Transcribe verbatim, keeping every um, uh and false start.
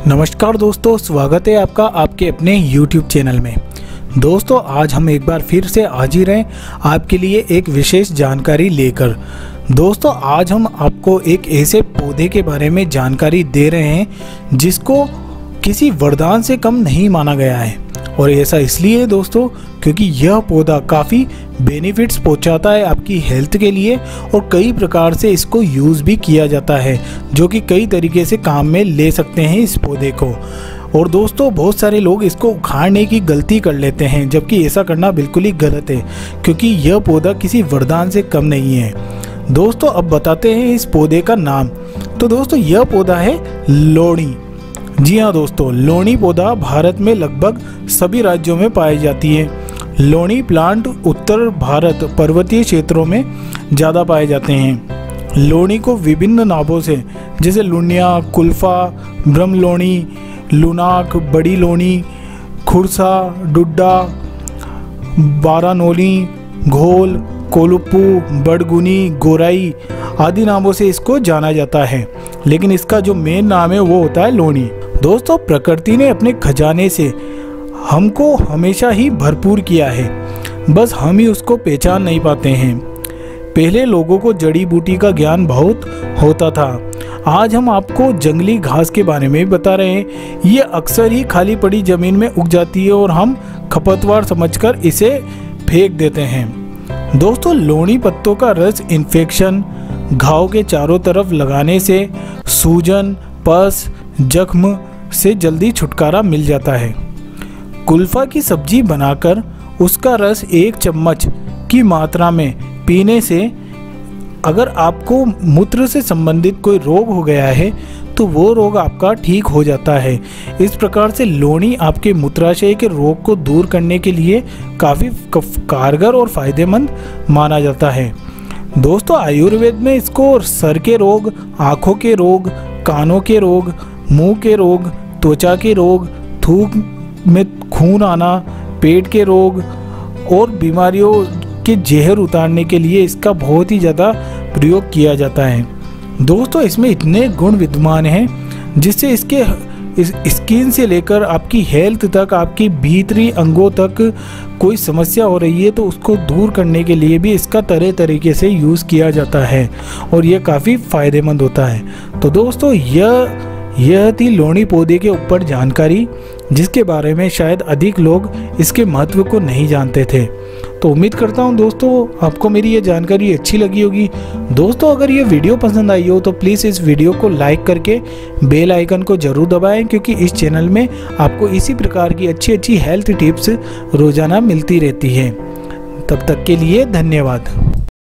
नमस्कार दोस्तों, स्वागत है आपका आपके अपने YouTube चैनल में। दोस्तों आज हम एक बार फिर से हाजिर हैं आपके लिए एक विशेष जानकारी लेकर। दोस्तों आज हम आपको एक ऐसे पौधे के बारे में जानकारी दे रहे हैं जिसको किसी वरदान से कम नहीं माना गया है। और ऐसा इसलिए है दोस्तों क्योंकि यह पौधा काफ़ी बेनिफिट्स पहुंचाता है आपकी हेल्थ के लिए और कई प्रकार से इसको यूज़ भी किया जाता है, जो कि कई तरीके से काम में ले सकते हैं इस पौधे को। और दोस्तों बहुत सारे लोग इसको उखाड़ने की गलती कर लेते हैं, जबकि ऐसा करना बिल्कुल ही गलत है क्योंकि यह पौधा किसी वरदान से कम नहीं है। दोस्तों अब बताते हैं इस पौधे का नाम। तो दोस्तों यह पौधा है लौणी। जी हाँ दोस्तों, लौणी पौधा भारत में लगभग सभी राज्यों में पाई जाती है। लौणी प्लांट उत्तर भारत पर्वतीय क्षेत्रों में ज़्यादा पाए जाते हैं। लौणी को विभिन्न नामों से जैसे लुनिया, कुल्फा, ब्रह्मलौणी, लुनाक, बड़ी लौणी, खुरसा, डुड्डा, बारानोली, घोल, कोलुप्पू, बड़गुनी, गोराई आदि नामों से इसको जाना जाता है, लेकिन इसका जो मेन नाम है वो होता है लौणी। दोस्तों प्रकृति ने अपने खजाने से हमको हमेशा ही भरपूर किया है, बस हम ही उसको पहचान नहीं पाते हैं। पहले लोगों को जड़ी बूटी का ज्ञान बहुत होता था। आज हम आपको जंगली घास के बारे में बता रहे हैं। ये अक्सर ही खाली पड़ी ज़मीन में उग जाती है और हम खपतवार समझकर इसे फेंक देते हैं। दोस्तों लौणी पत्तों का रस इन्फेक्शन, घाव के चारों तरफ लगाने से सूजन, पस, जख्म से जल्दी छुटकारा मिल जाता है। कुल्फा की सब्जी बनाकर उसका रस एक चम्मच की मात्रा में पीने से अगर आपको मूत्र से संबंधित कोई रोग हो गया है तो वो रोग आपका ठीक हो जाता है। इस प्रकार से लौणी आपके मूत्राशय के रोग को दूर करने के लिए काफ़ी कारगर और फायदेमंद माना जाता है। दोस्तों आयुर्वेद में इसको सर के रोग, आँखों के रोग, कानों के रोग, मुंह के रोग, त्वचा के रोग, थूक में खून आना, पेट के रोग और बीमारियों के जहर उतारने के लिए इसका बहुत ही ज़्यादा प्रयोग किया जाता है। दोस्तों इसमें इतने गुण विद्यमान हैं जिससे इसके इस स्किन से लेकर आपकी हेल्थ तक, आपकी भीतरी अंगों तक कोई समस्या हो रही है तो उसको दूर करने के लिए भी इसका तरह तरीके से यूज़ किया जाता है और यह काफ़ी फ़ायदेमंद होता है। तो दोस्तों यह यह थी लौणी पौधे के ऊपर जानकारी, जिसके बारे में शायद अधिक लोग इसके महत्व को नहीं जानते थे। तो उम्मीद करता हूं दोस्तों आपको मेरी ये जानकारी अच्छी लगी होगी। दोस्तों अगर ये वीडियो पसंद आई हो तो प्लीज़ इस वीडियो को लाइक करके बेल आइकन को ज़रूर दबाएं, क्योंकि इस चैनल में आपको इसी प्रकार की अच्छी अच्छी हेल्थ टिप्स रोज़ाना मिलती रहती है। तब तक के लिए धन्यवाद।